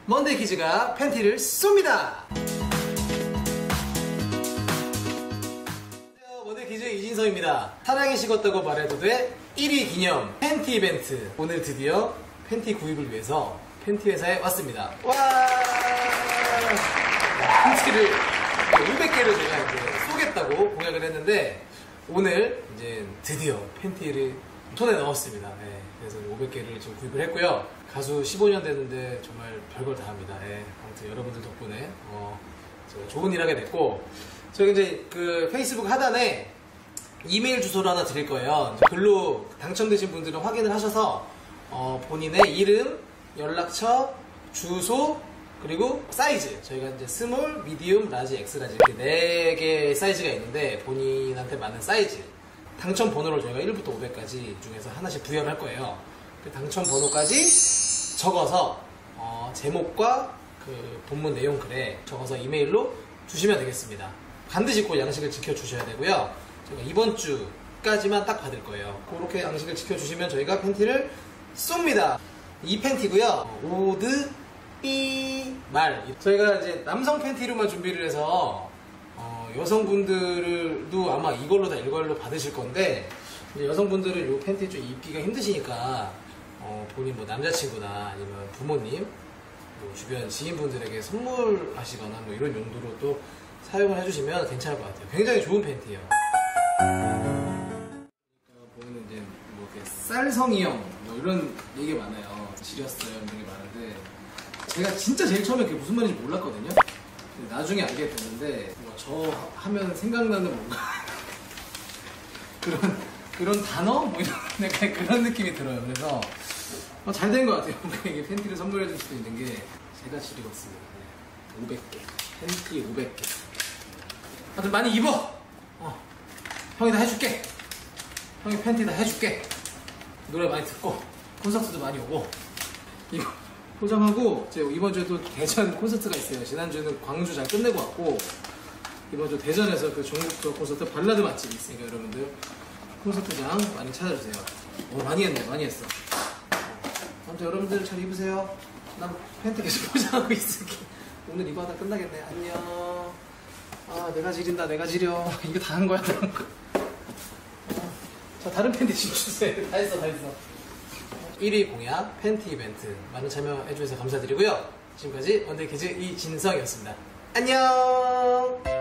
먼데이 키즈가 팬티를 쏩니다. 먼데이 키즈 이진성입니다. 사랑이 식었다고 말해도 돼 1위 기념 팬티 이벤트. 오늘 드디어 팬티 구입을 위해서 팬티 회사에 왔습니다. 와! 팬티를 500개를 제가 이제 쏘겠다고 공약을 했는데 오늘 이제 드디어 팬티를 손에 넣었습니다. 네, 그래서 500개를 지금 구입을 했고요. 가수 15년 됐는데 정말 별걸 다 합니다. 네, 아무튼 여러분들 덕분에 제가 좋은 일 하게 됐고, 저희 이제 그 페이스북 하단에 이메일 주소를 하나 드릴 거예요. 이제 글로 당첨되신 분들은 확인을 하셔서 본인의 이름, 연락처, 주소, 그리고 사이즈, 저희가 이제 스몰, 미디움, 라지, 엑스라지 이렇게 4개의 사이즈가 있는데 본인한테 맞는 사이즈, 당첨 번호를 저희가 1부터 500까지 중에서 하나씩 부여를 할 거예요. 그 당첨 번호까지 적어서 제목과 그 본문 내용 글에 적어서 이메일로 주시면 되겠습니다. 반드시 그 양식을 지켜주셔야 되고요. 저희가 이번 주까지만 딱 받을 거예요. 그렇게 양식을 지켜주시면 저희가 팬티를 쏩니다. 이 팬티고요. 오드 삐 말. 저희가 이제 남성 팬티로만 준비를 해서 여성분들도 아마 이걸로 다 일괄로 받으실 건데, 여성분들은 이 팬티 좀 입기가 힘드시니까 본인 뭐 남자친구나 아니면 부모님, 뭐 주변 지인분들에게 선물하시거나 뭐 이런 용도로 또 사용을 해주시면 괜찮을 것 같아요. 굉장히 좋은 팬티예요. 보면 이제 뭐 이렇게 쌀성이형 뭐 이런 얘기가 많아요. 지렸어요 이런 게 많은데, 제가 진짜 제일 처음에 그게 무슨 말인지 몰랐거든요. 나중에 알게 됐는데 저 하면 생각나는 뭔가 그런 단어? 뭐 이런 약간 그런 느낌이 들어요. 그래서 잘 된 것 같아요. 이게 팬티를 선물해 줄 수도 있는 게 제가 지리겠습니다. 500개 팬티 500개. 하여튼 많이 입어. 형이 다 해줄게. 형이 팬티 다 해줄게. 노래 많이 듣고 콘서트도 많이 오고. 이거 포장하고, 제가 이번 주에 또 대전 콘서트가 있어요. 지난주는 광주 잘 끝내고 왔고, 이번 주 대전에서 그 전국투어 콘서트 발라드 맛집이 있으니까 여러분들 콘서트장 많이 찾아주세요. 많이 했네, 많이 했어. 아무튼 여러분들 잘 입으세요. 난 팬티 계속 포장하고 있을게. 오늘 이거 하다 끝나겠네. 안녕. 내가 지린다, 내가 지려. 이거 다 한 거야, 다 한 거. 자, 다른 팬티 좀 주세요. 다 했어, 다 했어. 1위 공약 팬티 이벤트 많은 참여해주셔서 감사드리고요. 지금까지 먼데이 키즈 이진성이었습니다. 안녕.